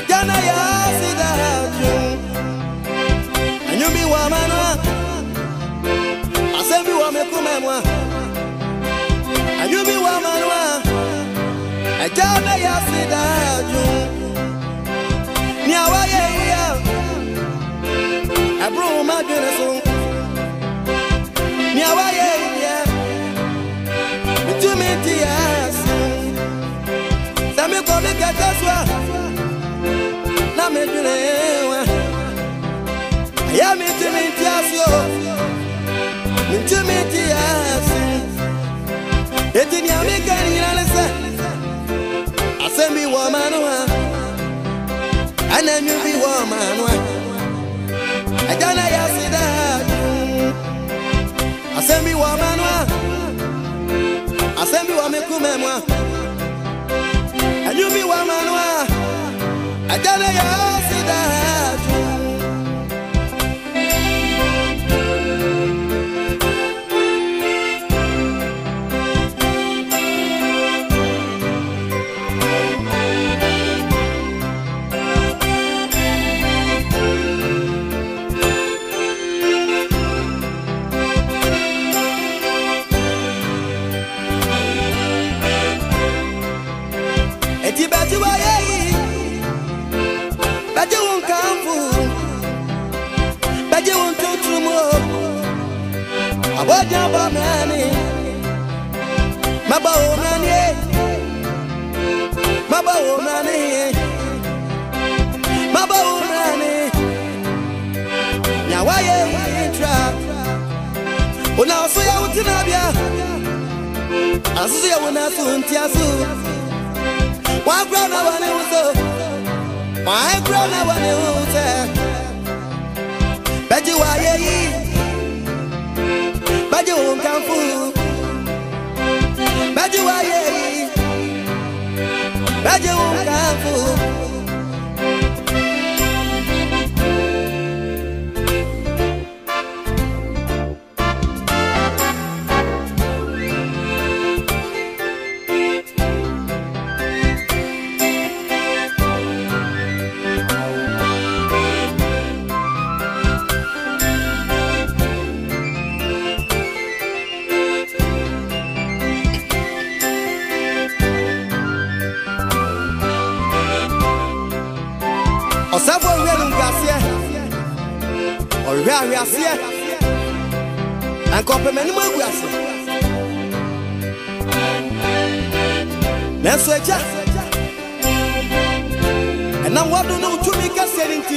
Ajana ya sidaju Anyumbi wa manwa Asembi wa mekumemwa Anyumbi wa manwa Ajana ya sidaju Niawaye ya Abru majunesu Niawaye ya Mitumiti yasu Sami kome kataswa Na mejunewa Ya mitumiti yasu Mitumiti yasu Eti niamika nilalesa Asembi wa manwa Ananyumbi wa manwa Ajana ya sidaju Asembi wa manwa Asembi wa mekumemwa Anyumbi wa manwa Ajana ya sidaju Eti bati wa yeyi Baje won kamfu Baje won tutrumo Aboja ba mani Maba o mani Maba o mani Maba o mani Nyawa yeyi tra Ona oso ya utinabia Asusu ya wona su ntiasu Why grown up when it was so? Why grown up when it was so? Baji wa yeyi Baji won kamfu Baji wa yeyi Baji won kamfu Osafo wienu ngasiye Oria asiye Anko pemeni mwagu asiye Nenso eja Ena wadu no uchumi kasiye ninti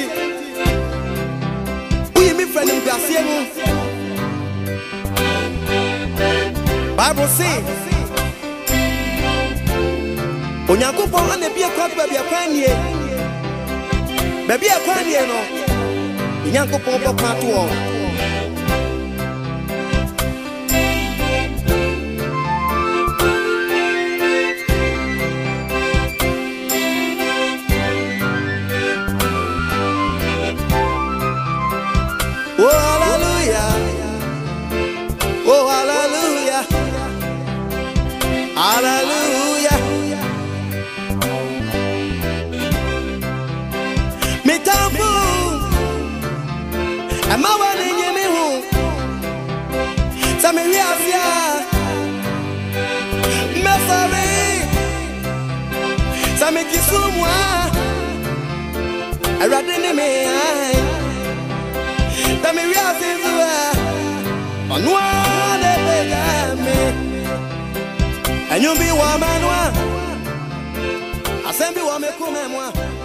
Uyi mi friend ngasiye mu Bible say Onyankopon ane biye kwa bia kwanye Baby a kwanye no Nyankopon papa to o Oh hallelujah Oh hallelujah Hallelujah Ama wani nyemi hu Samiri afya Mesari Sami kisumwa Aradini me Samiri afya zuwa Onwa de pegame Anyumbi wa manwa Asembi wa mekumemwa